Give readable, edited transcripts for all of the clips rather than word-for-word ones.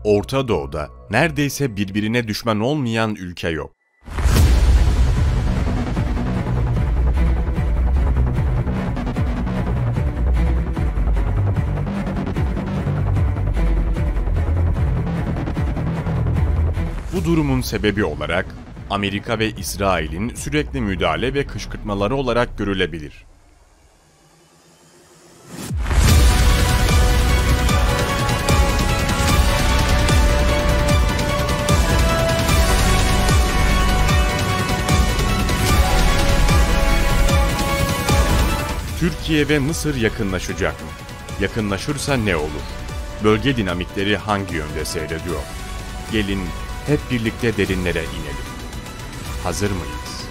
Orta Doğu'da neredeyse birbirine düşman olmayan ülke yok. Bu durumun sebebi olarak Amerika ve İsrail'in sürekli müdahale ve kışkırtmaları olarak görülebilir. Türkiye ve Mısır yakınlaşacak mı? Yakınlaşırsa ne olur? Bölge dinamikleri hangi yönde seyrediyor? Gelin hep birlikte derinlere inelim. Hazır mıyız?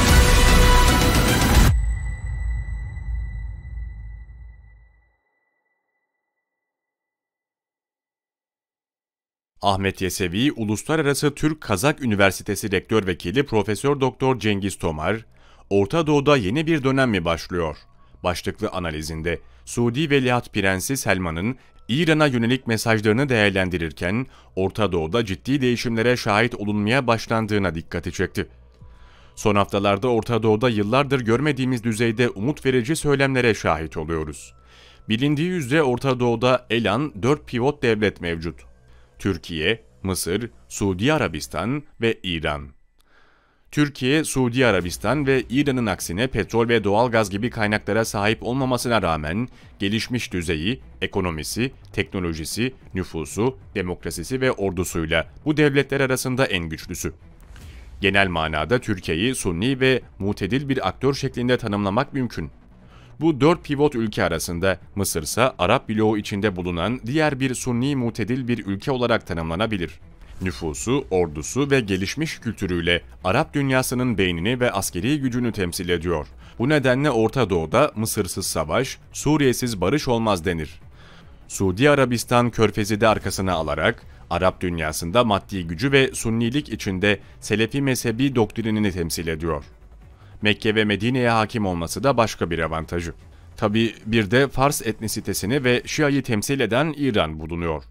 Ahmet Yesevi, Uluslararası Türk-Kazak Üniversitesi Rektör Vekili Profesör Doktor Cengiz Tomar, Orta Doğu'da yeni bir dönem mi başlıyor? Başlıklı analizinde Suudi Veliaht Prensi Selman'ın İran'a yönelik mesajlarını değerlendirirken Orta Doğu'da ciddi değişimlere şahit olunmaya başlandığına dikkati çekti. Son haftalarda Orta Doğu'da yıllardır görmediğimiz düzeyde umut verici söylemlere şahit oluyoruz. Bilindiği üzere Orta Doğu'da elan 4 pivot devlet mevcut. Türkiye, Mısır, Suudi Arabistan ve İran. Türkiye, Suudi Arabistan ve İran'ın aksine petrol ve doğalgaz gibi kaynaklara sahip olmamasına rağmen gelişmiş düzeyi, ekonomisi, teknolojisi, nüfusu, demokrasisi ve ordusuyla bu devletler arasında en güçlüsü. Genel manada Türkiye'yi Sunni ve mutedil bir aktör şeklinde tanımlamak mümkün. Bu 4 pivot ülke arasında Mısır ise Arap bloğu içinde bulunan diğer bir Sunni mutedil bir ülke olarak tanımlanabilir. Nüfusu, ordusu ve gelişmiş kültürüyle Arap dünyasının beynini ve askeri gücünü temsil ediyor. Bu nedenle Orta Doğu'da Mısırsız savaş, Suriye'siz barış olmaz denir. Suudi Arabistan Körfezi de arkasına alarak Arap dünyasında maddi gücü ve Sunnilik içinde Selefi mezhebi doktrinini temsil ediyor. Mekke ve Medine'ye hakim olması da başka bir avantajı. Tabii bir de Fars etnisitesini ve Şia'yı temsil eden İran bulunuyor.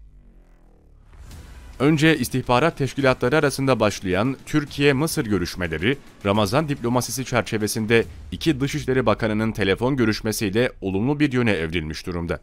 Önce istihbarat teşkilatları arasında başlayan Türkiye-Mısır görüşmeleri, Ramazan diplomasisi çerçevesinde iki Dışişleri Bakanı'nın telefon görüşmesiyle olumlu bir yöne evrilmiş durumda.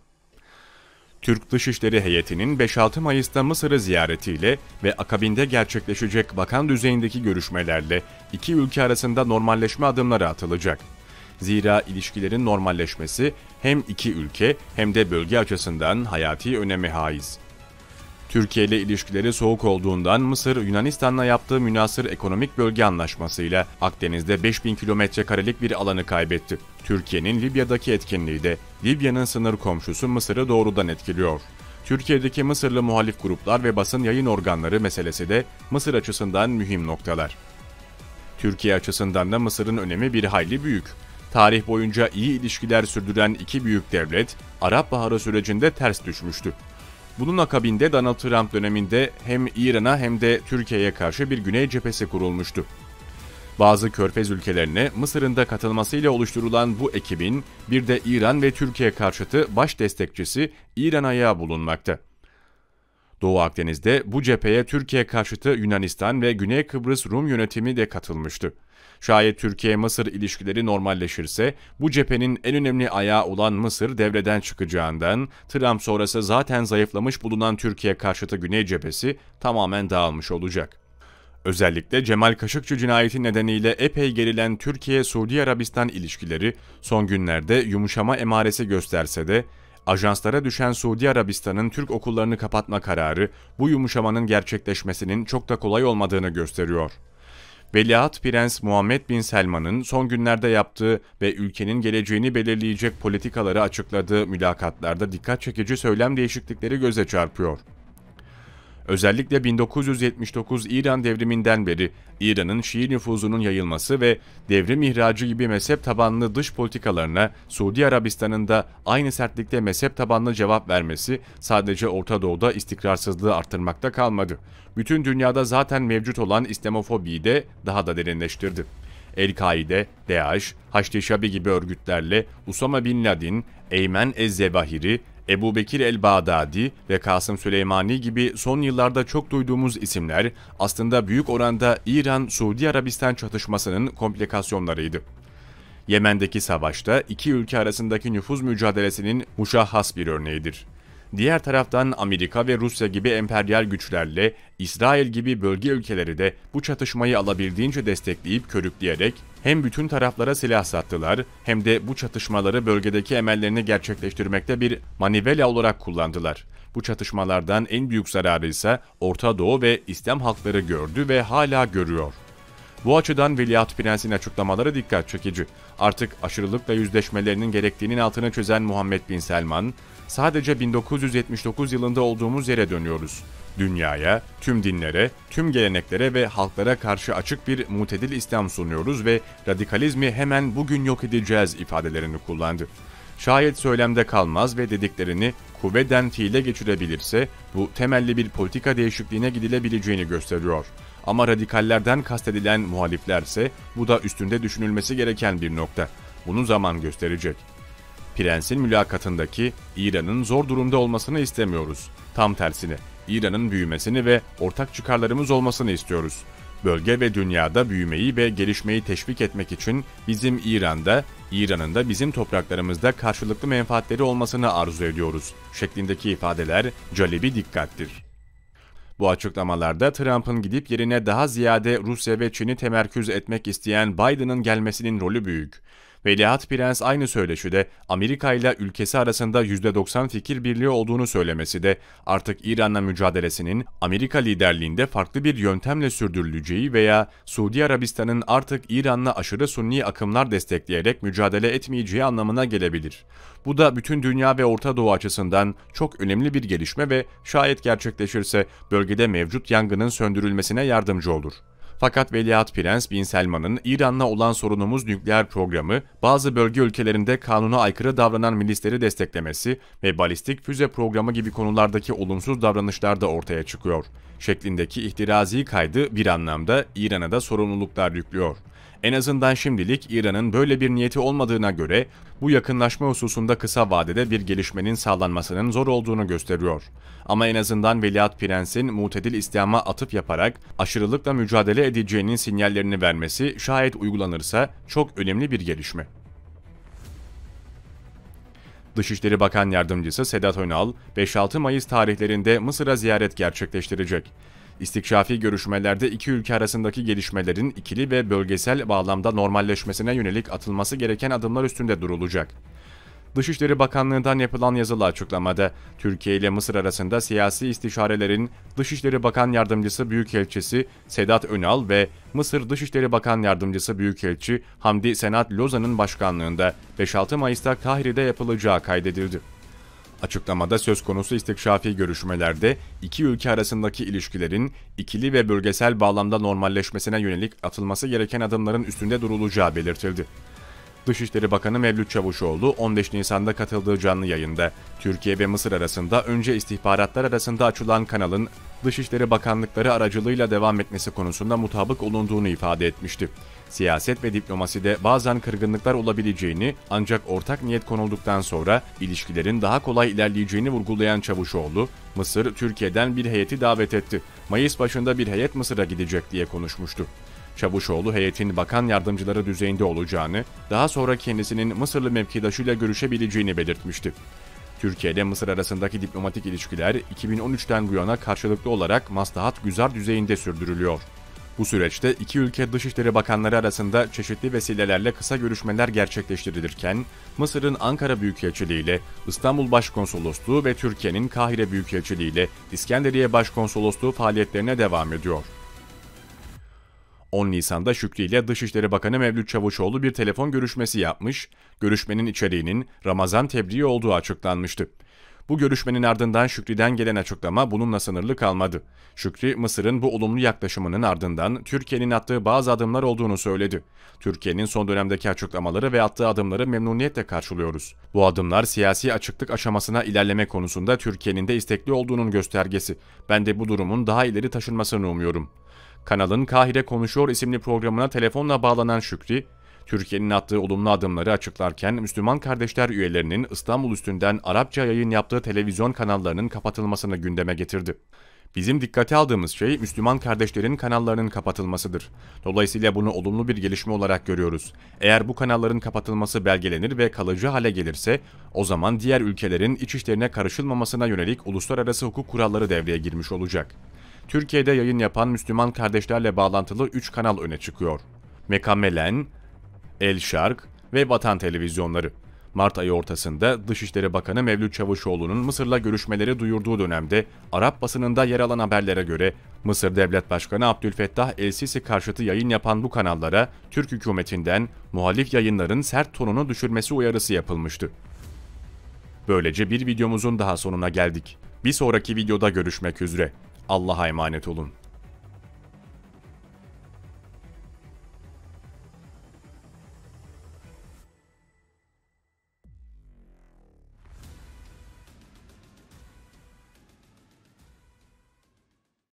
Türk Dışişleri heyetinin 5-6 Mayıs'ta Mısır'ı ziyaretiyle ve akabinde gerçekleşecek bakan düzeyindeki görüşmelerle iki ülke arasında normalleşme adımları atılacak. Zira ilişkilerin normalleşmesi hem iki ülke hem de bölge açısından hayati öneme haiz. Türkiye ile ilişkileri soğuk olduğundan Mısır, Yunanistan'la yaptığı münhasır ekonomik bölge anlaşmasıyla Akdeniz'de 5000 kilometrekarelik bir alanı kaybetti. Türkiye'nin Libya'daki etkinliği de Libya'nın sınır komşusu Mısır'ı doğrudan etkiliyor. Türkiye'deki Mısırlı muhalif gruplar ve basın yayın organları meselesi de Mısır açısından mühim noktalar. Türkiye açısından da Mısır'ın önemi bir hayli büyük. Tarih boyunca iyi ilişkiler sürdüren iki büyük devlet, Arap Baharı sürecinde ters düşmüştü. Bunun akabinde Donald Trump döneminde hem İran'a hem de Türkiye'ye karşı bir Güney cephesi kurulmuştu. Bazı Körfez ülkelerine Mısır'ın da katılmasıyla oluşturulan bu ekibin bir de İran ve Türkiye karşıtı baş destekçisi İran ayağı bulunmakta. Doğu Akdeniz'de bu cepheye Türkiye karşıtı Yunanistan ve Güney Kıbrıs Rum yönetimi de katılmıştı. Şayet Türkiye-Mısır ilişkileri normalleşirse bu cephenin en önemli ayağı olan Mısır devreden çıkacağından Trump sonrası zaten zayıflamış bulunan Türkiye karşıtı Güney cephesi tamamen dağılmış olacak. Özellikle Cemal Kaşıkçı cinayeti nedeniyle epey gerilen Türkiye-Suudi Arabistan ilişkileri son günlerde yumuşama emaresi gösterse de ajanslara düşen Suudi Arabistan'ın Türk okullarını kapatma kararı bu yumuşamanın gerçekleşmesinin çok da kolay olmadığını gösteriyor. Veliaht Prens Muhammed Bin Selman'ın son günlerde yaptığı ve ülkenin geleceğini belirleyecek politikaları açıkladığı mülakatlarda dikkat çekici söylem değişiklikleri göze çarpıyor. Özellikle 1979 İran devriminden beri İran'ın Şii nüfuzunun yayılması ve devrim ihracı gibi mezhep tabanlı dış politikalarına Suudi Arabistan'ın da aynı sertlikte mezhep tabanlı cevap vermesi sadece Orta Doğu'da istikrarsızlığı arttırmakta kalmadı. Bütün dünyada zaten mevcut olan İslamofobiyi de daha da derinleştirdi. El-Kaide, DAEŞ, Haçlı Şabi gibi örgütlerle Usama Bin Laden, Eymen Ez-Zevahiri, Ebu Bekir el-Bağdadi ve Kasım Süleymani gibi son yıllarda çok duyduğumuz isimler aslında büyük oranda İran-Suudi Arabistan çatışmasının komplikasyonlarıydı. Yemen'deki savaşta iki ülke arasındaki nüfuz mücadelesinin muşahhas bir örneğidir. Diğer taraftan Amerika ve Rusya gibi emperyal güçlerle İsrail gibi bölge ülkeleri de bu çatışmayı alabildiğince destekleyip körükleyerek hem bütün taraflara silah sattılar hem de bu çatışmaları bölgedeki emellerini gerçekleştirmekte bir manivela olarak kullandılar. Bu çatışmalardan en büyük zararı ise Orta Doğu ve İslam halkları gördü ve hala görüyor. Bu açıdan Veliaht Prens'in açıklamaları dikkat çekici. Artık aşırılıkla yüzleşmelerinin gerektiğinin altını çözen Muhammed Bin Selman, sadece 1979 yılında olduğumuz yere dönüyoruz. Dünyaya, tüm dinlere, tüm geleneklere ve halklara karşı açık bir mutedil İslam sunuyoruz ve radikalizmi hemen bugün yok edeceğiz ifadelerini kullandı. Şayet söylemde kalmaz ve dediklerini kuvveden fiile geçirebilirse bu temelli bir politika değişikliğine gidilebileceğini gösteriyor. Ama radikallerden kastedilen muhaliflerse bu da üstünde düşünülmesi gereken bir nokta. Bunu zaman gösterecek. Prens'in mülakatındaki İran'ın zor durumda olmasını istemiyoruz. Tam tersine İran'ın büyümesini ve ortak çıkarlarımız olmasını istiyoruz. Bölge ve dünyada büyümeyi ve gelişmeyi teşvik etmek için bizim İran'da, İran'ın da bizim topraklarımızda karşılıklı menfaatleri olmasını arzu ediyoruz şeklindeki ifadeler calebi dikkattir. Bu açıklamalarda Trump'ın gidip yerine daha ziyade Rusya ve Çin'i temerküz etmek isteyen Biden'ın gelmesinin rolü büyük. Veliaht Prens aynı söyleşide Amerika ile ülkesi arasında %90 fikir birliği olduğunu söylemesi de artık İran'la mücadelesinin Amerika liderliğinde farklı bir yöntemle sürdürüleceği veya Suudi Arabistan'ın artık İran'la aşırı Sunni akımlar destekleyerek mücadele etmeyeceği anlamına gelebilir. Bu da bütün dünya ve Orta Doğu açısından çok önemli bir gelişme ve şayet gerçekleşirse bölgede mevcut yangının söndürülmesine yardımcı olur. Fakat Veliaht Prens Bin Selman'ın İran'la olan sorunumuz nükleer programı, bazı bölge ülkelerinde kanuna aykırı davranan milisleri desteklemesi ve balistik füze programı gibi konulardaki olumsuz davranışlar da ortaya çıkıyor şeklindeki ihtirazi kaydı bir anlamda İran'a da sorumluluklar yüklüyor. En azından şimdilik İran'ın böyle bir niyeti olmadığına göre bu yakınlaşma hususunda kısa vadede bir gelişmenin sağlanmasının zor olduğunu gösteriyor. Ama en azından Veliaht Prens'in mutedil İslam'a atıf yaparak aşırılıkla mücadele edeceğinin sinyallerini vermesi şayet uygulanırsa çok önemli bir gelişme. Dışişleri Bakan Yardımcısı Sedat Önal, 5-6 Mayıs tarihlerinde Mısır'a ziyaret gerçekleştirecek. İstikşafi görüşmelerde iki ülke arasındaki gelişmelerin ikili ve bölgesel bağlamda normalleşmesine yönelik atılması gereken adımlar üstünde durulacak. Dışişleri Bakanlığı'ndan yapılan yazılı açıklamada, Türkiye ile Mısır arasında siyasi istişarelerin Dışişleri Bakan Yardımcısı Büyükelçisi Sedat Önal ve Mısır Dışişleri Bakan Yardımcısı Büyükelçi Hamdi Senat Lozan'ın başkanlığında 5-6 Mayıs'ta Kahire'de yapılacağı kaydedildi. Açıklamada söz konusu istikşafi görüşmelerde iki ülke arasındaki ilişkilerin ikili ve bölgesel bağlamda normalleşmesine yönelik atılması gereken adımların üstünde durulacağı belirtildi. Dışişleri Bakanı Mevlüt Çavuşoğlu 15 Nisan'da katıldığı canlı yayında Türkiye ve Mısır arasında önce istihbaratlar arasında açılan kanalın Dışişleri Bakanlıkları aracılığıyla devam etmesi konusunda mutabık olunduğunu ifade etmişti. Siyaset ve diplomaside bazen kırgınlıklar olabileceğini ancak ortak niyet konulduktan sonra ilişkilerin daha kolay ilerleyeceğini vurgulayan Çavuşoğlu, Mısır Türkiye'den bir heyeti davet etti. Mayıs başında bir heyet Mısır'a gidecek diye konuşmuştu. Çavuşoğlu heyetin bakan yardımcıları düzeyinde olacağını, daha sonra kendisinin Mısırlı mevkidaşıyla görüşebileceğini belirtmişti. Türkiye ile Mısır arasındaki diplomatik ilişkiler 2013'ten bu yana karşılıklı olarak maslahat-güzar düzeyinde sürdürülüyor. Bu süreçte iki ülke Dışişleri Bakanları arasında çeşitli vesilelerle kısa görüşmeler gerçekleştirilirken, Mısır'ın Ankara Büyükelçiliği ile İstanbul Başkonsolosluğu ve Türkiye'nin Kahire Büyükelçiliği ile İskenderiye Başkonsolosluğu faaliyetlerine devam ediyor. 10 Nisan'da Şükrü ile Dışişleri Bakanı Mevlüt Çavuşoğlu bir telefon görüşmesi yapmış, görüşmenin içeriğinin Ramazan tebriği olduğu açıklanmıştı. Bu görüşmenin ardından Şükrü'den gelen açıklama bununla sınırlı kalmadı. Şükrü, Mısır'ın bu olumlu yaklaşımının ardından Türkiye'nin attığı bazı adımlar olduğunu söyledi. Türkiye'nin son dönemdeki açıklamaları ve attığı adımları memnuniyetle karşılıyoruz. Bu adımlar siyasi açıklık aşamasına ilerleme konusunda Türkiye'nin de istekli olduğunun göstergesi. Ben de bu durumun daha ileri taşınmasını umuyorum. Kanalın Kahire Konuşuyor isimli programına telefonla bağlanan Şükrü, Türkiye'nin attığı olumlu adımları açıklarken Müslüman Kardeşler üyelerinin İstanbul üstünden Arapça yayın yaptığı televizyon kanallarının kapatılmasını gündeme getirdi. Bizim dikkate aldığımız şey Müslüman kardeşlerin kanallarının kapatılmasıdır. Dolayısıyla bunu olumlu bir gelişme olarak görüyoruz. Eğer bu kanalların kapatılması belgelenir ve kalıcı hale gelirse, o zaman diğer ülkelerin iç işlerine karışılmamasına yönelik uluslararası hukuk kuralları devreye girmiş olacak. Türkiye'de yayın yapan Müslüman kardeşlerle bağlantılı 3 kanal öne çıkıyor. Mekamelen, El Şark ve Vatan televizyonları. Mart ayı ortasında Dışişleri Bakanı Mevlüt Çavuşoğlu'nun Mısır'la görüşmeleri duyurduğu dönemde Arap basınında yer alan haberlere göre Mısır Devlet Başkanı Abdülfettah El-Sisi karşıtı yayın yapan bu kanallara Türk hükümetinden muhalif yayınların sert tonunu düşürmesi uyarısı yapılmıştı. Böylece bir videomuzun daha sonuna geldik. Bir sonraki videoda görüşmek üzere. Allah'a emanet olun.